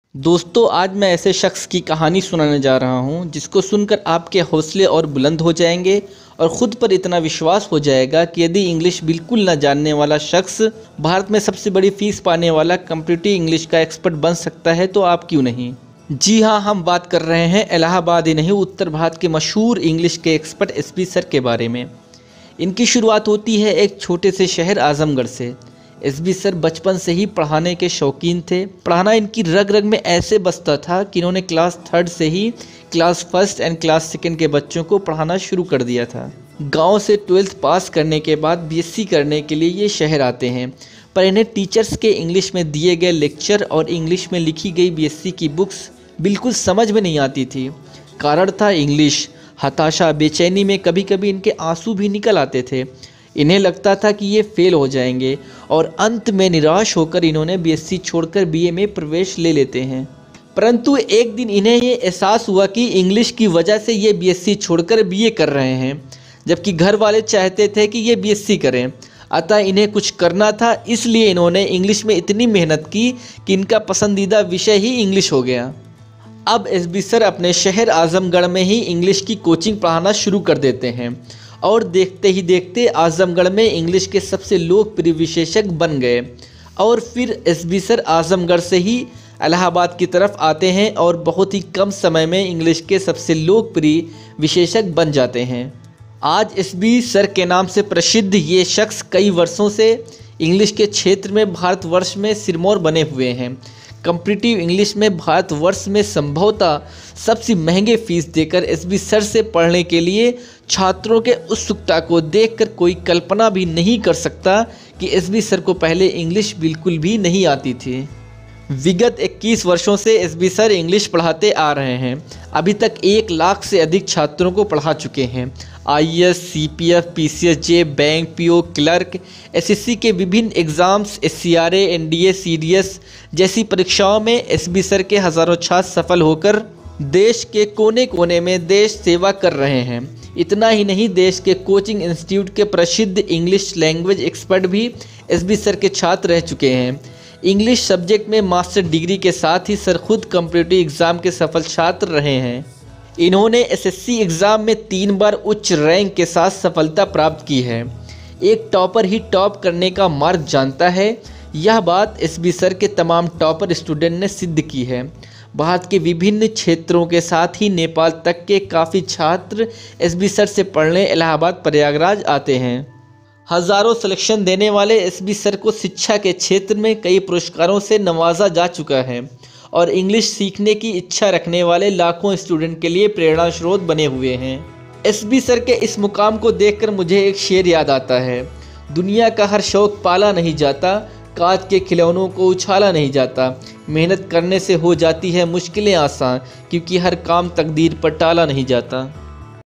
दोस्तों, आज मैं ऐसे शख्स की कहानी सुनाने जा रहा हूँ जिसको सुनकर आपके हौसले और बुलंद हो जाएंगे और ख़ुद पर इतना विश्वास हो जाएगा कि यदि इंग्लिश बिल्कुल न जानने वाला शख्स भारत में सबसे बड़ी फ़ीस पाने वाला कम्पिटिटिव इंग्लिश का एक्सपर्ट बन सकता है तो आप क्यों नहीं। जी हाँ, हम बात कर रहे हैं इलाहाबाद ही नहीं उत्तर भारत के मशहूर इंग्लिश के एक्सपर्ट एसबी सर के बारे में। इनकी शुरुआत होती है एक छोटे से शहर आजमगढ़ से। एसबी सर बचपन से ही पढ़ाने के शौकीन थे। पढ़ाना इनकी रग रग में ऐसे बसता था कि इन्होंने क्लास 3 से ही क्लास 1 एंड क्लास 2 के बच्चों को पढ़ाना शुरू कर दिया था। गांव से 12th पास करने के बाद बीएससी करने के लिए ये शहर आते हैं, पर इन्हें टीचर्स के इंग्लिश में दिए गए लेक्चर और इंग्लिश में लिखी गई बीएससी की बुक्स बिल्कुल समझ में नहीं आती थी। कारण था इंग्लिश। हताशा, बेचैनी में कभी कभी इनके आंसू भी निकल आते थे। इन्हें लगता था कि ये फेल हो जाएंगे और अंत में निराश होकर इन्होंने बीएससी छोड़कर बीए में प्रवेश ले लेते हैं। परंतु एक दिन इन्हें ये एहसास हुआ कि इंग्लिश की वजह से ये बीएससी छोड़कर बीए कर रहे हैं, जबकि घर वाले चाहते थे कि ये बीएससी करें। अतः इन्हें कुछ करना था, इसलिए इन्होंने इंग्लिश में इतनी मेहनत की कि इनका पसंदीदा विषय ही इंग्लिश हो गया। अब एसबी सर अपने शहर आजमगढ़ में ही इंग्लिश की कोचिंग पढ़ाना शुरू कर देते हैं और देखते ही देखते आजमगढ़ में इंग्लिश के सबसे लोकप्रिय विशेषज्ञ बन गए। और फिर एसबी सर आजमगढ़ से ही इलाहाबाद की तरफ आते हैं और बहुत ही कम समय में इंग्लिश के सबसे लोकप्रिय विशेषज्ञ बन जाते हैं। आज एसबी सर के नाम से प्रसिद्ध ये शख्स कई वर्षों से इंग्लिश के क्षेत्र में भारतवर्ष में सिरमौर बने हुए हैं। कम्पिटिटिव इंग्लिश में भारतवर्ष में संभवतः सबसे महंगे फीस देकर एसबी सर से पढ़ने के लिए छात्रों के उत्सुकता को देखकर कोई कल्पना भी नहीं कर सकता कि एसबी सर को पहले इंग्लिश बिल्कुल भी नहीं आती थी। विगत 21 वर्षों से एसबी सर इंग्लिश पढ़ाते आ रहे हैं। अभी तक 1 लाख से अधिक छात्रों को पढ़ा चुके हैं। IAS, CPF, PCSJ, bank, PO, clerk, SSC के विभिन्न एग्ज़ाम्स, एससीआरए, एनडीए, सीडीएस जैसी परीक्षाओं में एसबी सर के हज़ारों छात्र सफल होकर देश के कोने कोने में देश सेवा कर रहे हैं। इतना ही नहीं, देश के कोचिंग इंस्टीट्यूट के प्रसिद्ध इंग्लिश लैंग्वेज एक्सपर्ट भी एसबी सर के छात्र रह चुके हैं। इंग्लिश सब्जेक्ट में मास्टर डिग्री के साथ ही सर खुद कॉम्पिटिटिव एग्ज़ाम के सफल छात्र रहे हैं। इन्होंने एसएससी एग्ज़ाम में 3 बार उच्च रैंक के साथ सफलता प्राप्त की है। एक टॉपर ही टॉप करने का मार्ग जानता है, यह बात एसबी सर के तमाम टॉपर स्टूडेंट ने सिद्ध की है। भारत के विभिन्न क्षेत्रों के साथ ही नेपाल तक के काफ़ी छात्र एसबी सर से पढ़ने इलाहाबाद प्रयागराज आते हैं। हज़ारों सिलेक्शन देने वाले एसबी सर को शिक्षा के क्षेत्र में कई पुरस्कारों से नवाजा जा चुका है और इंग्लिश सीखने की इच्छा रखने वाले लाखों स्टूडेंट के लिए प्रेरणा स्रोत बने हुए हैं। एसबी सर के इस मुकाम को देखकर मुझे एक शेर याद आता है, दुनिया का हर शौक पाला नहीं जाता, कांच के खिलौनों को उछाला नहीं जाता, मेहनत करने से हो जाती है मुश्किलें आसान, क्योंकि हर काम तकदीर पर टाला नहीं जाता।